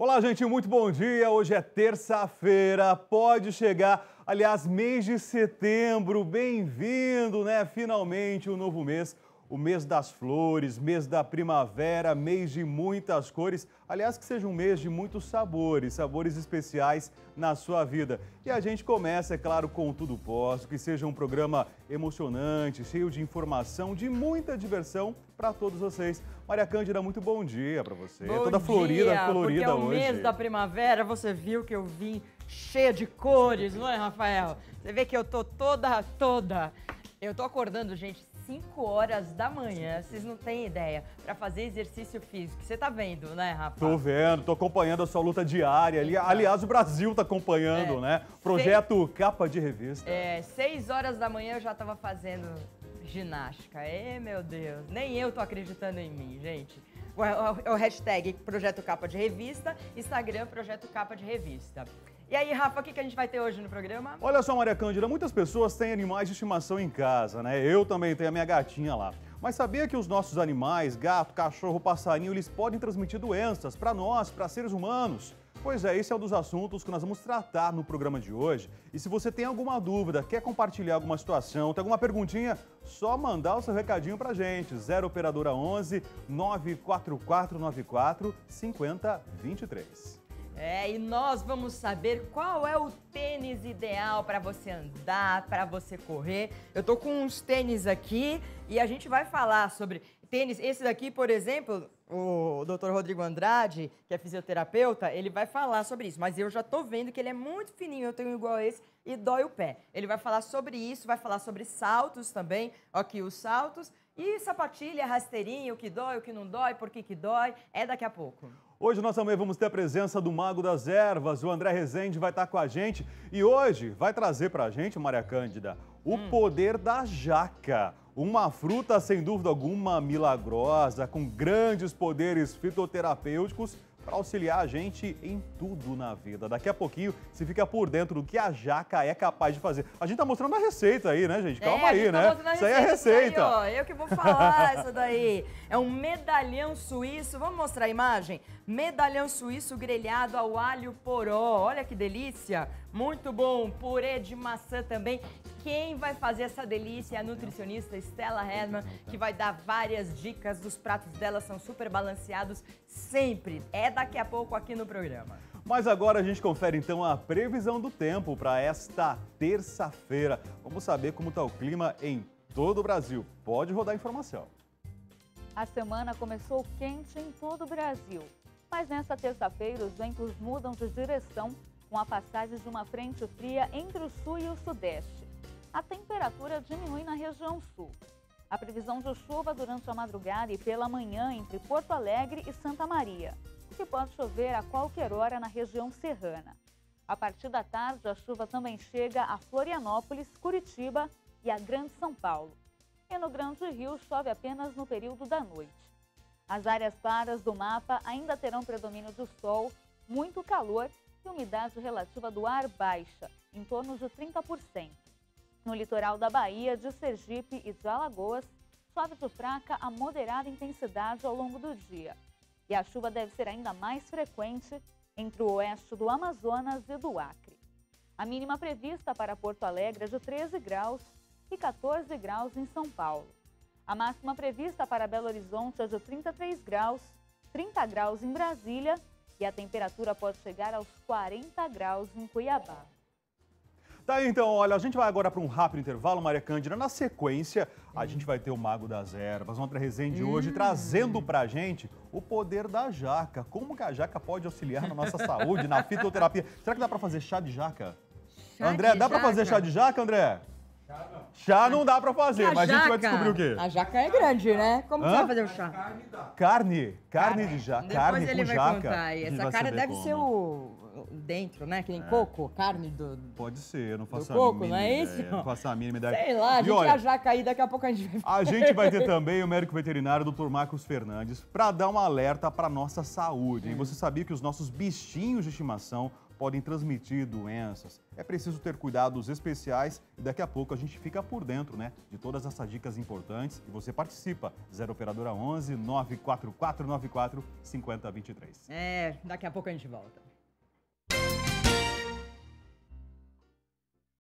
Olá, gente, muito bom dia. Hoje é terça-feira, pode chegar. Aliás, mês de setembro, bem-vindo, né? Finalmente um novo mês. O mês das flores, mês da primavera, mês de muitas cores. Aliás, que seja um mês de muitos sabores, sabores especiais na sua vida. E a gente começa, é claro, com Tudo Posso, que seja um programa emocionante, cheio de informação, de muita diversão para todos vocês. Maria Cândida, muito bom dia para você. Bom toda florida, dia, colorida porque hoje. é o mês da primavera, você viu que eu vim cheia de cores, não é, Rafael? Você vê que eu tô toda. Eu tô acordando, gente, 5 horas da manhã, vocês não têm ideia, para fazer exercício físico. Você tá vendo, né, Rafa? Tô vendo, tô acompanhando a sua luta diária. Aliás, o Brasil tá acompanhando, né? Projeto Capa de Revista. 6 horas da manhã eu já tava fazendo ginástica. Meu Deus, nem eu tô acreditando em mim, gente. O hashtag Projeto Capa de Revista, Instagram Projeto Capa de Revista. E aí, Rafa, o que a gente vai ter hoje no programa? Olha só, Maria Cândida, muitas pessoas têm animais de estimação em casa, né? Eu também tenho a minha gatinha lá. Mas sabia que os nossos animais, gato, cachorro, passarinho, eles podem transmitir doenças para nós, para seres humanos? Pois é, esse é um dos assuntos que nós vamos tratar no programa de hoje. E se você tem alguma dúvida, quer compartilhar alguma situação, tem alguma perguntinha, só mandar o seu recadinho pra gente. 0 Operadora 11 94494 5023. E nós vamos saber qual é o tênis ideal para você andar, para você correr. Eu tô com uns tênis aqui e a gente vai falar sobre tênis. Esse daqui, por exemplo, o Dr. Rodrigo Andrade, que é fisioterapeuta, ele vai falar sobre isso. Mas eu já tô vendo que ele é muito fininho, eu tenho igual a esse e dói o pé. Ele vai falar sobre isso, vai falar sobre saltos também. Aqui os saltos e sapatilha, rasteirinho, o que dói, o que não dói, por que dói. É daqui a pouco. Hoje nós também vamos ter a presença do Mago das Ervas, o André Rezende vai estar com a gente e hoje vai trazer para a gente, Maria Cândida, o poder da jaca. Uma fruta, sem dúvida alguma, milagrosa, com grandes poderes fitoterapêuticos para auxiliar a gente em tudo na vida. Daqui a pouquinho você fica por dentro do que a jaca é capaz de fazer. A gente tá mostrando a receita aí, né, gente? Calma aí, né? Isso aí é a receita. Aí, ó, eu que vou falar essa daí. É um medalhão suíço. Vamos mostrar a imagem? Medalhão suíço grelhado ao alho poró. Olha que delícia. Muito bom. Purê de maçã também. Quem vai fazer essa delícia é a nutricionista Stella Herman, que vai dar várias dicas dos pratos dela, são super balanceados sempre. É daqui a pouco aqui no programa. Mas agora a gente confere então a previsão do tempo para esta terça-feira. Vamos saber como está o clima em todo o Brasil. Pode rodar a informação. A semana começou quente em todo o Brasil, mas nesta terça-feira os ventos mudam de direção com a passagem de uma frente fria entre o sul e o sudeste. A temperatura diminui na região sul. A previsão de chuva durante a madrugada e pela manhã entre Porto Alegre e Santa Maria, que pode chover a qualquer hora na região serrana. A partir da tarde, a chuva também chega a Florianópolis, Curitiba e a Grande São Paulo. E no Grande Rio chove apenas no período da noite. As áreas claras do mapa ainda terão predomínio do sol, muito calor e umidade relativa do ar baixa, em torno de 30%. No litoral da Bahia, de Sergipe e de Alagoas, chove de fraca a moderada intensidade ao longo do dia. E a chuva deve ser ainda mais frequente entre o oeste do Amazonas e do Acre. A mínima prevista para Porto Alegre é de 13 graus e 14 graus em São Paulo. A máxima prevista para Belo Horizonte é de 33 graus, 30 graus em Brasília e a temperatura pode chegar aos 40 graus em Cuiabá. Tá, então, olha, a gente vai agora para um rápido intervalo, Maria Cândida. Na sequência, a gente vai ter o Mago das Ervas, o André Rezende hoje, trazendo pra gente o poder da jaca. Como que a jaca pode auxiliar na nossa saúde, na fitoterapia? Será que dá para fazer chá de jaca? André, dá para fazer chá de jaca, André? Chá não dá pra fazer, mas a gente vai descobrir o quê? A jaca é grande, né? Como você vai fazer o chá? Carne de jaca, carne Depois ele com vai jaca. contar aí. Essa cara deve ser o dentro, né? Que nem coco, carne do... Pode ser, eu não faço a coco, mínima não é ideia. isso? Não faço a mínima ideia. Sei lá, a E gente olha, a jaca aí, daqui a pouco a gente vai... a gente vai ter também o médico veterinário, Dr. Marcos Fernandes, para dar um alerta para nossa saúde. E você sabia que os nossos bichinhos de estimação podem transmitir doenças. É preciso ter cuidados especiais e daqui a pouco a gente fica por dentro, né, de todas essas dicas importantes e você participa. 0 Operadora 11 94494 5023. Daqui a pouco a gente volta.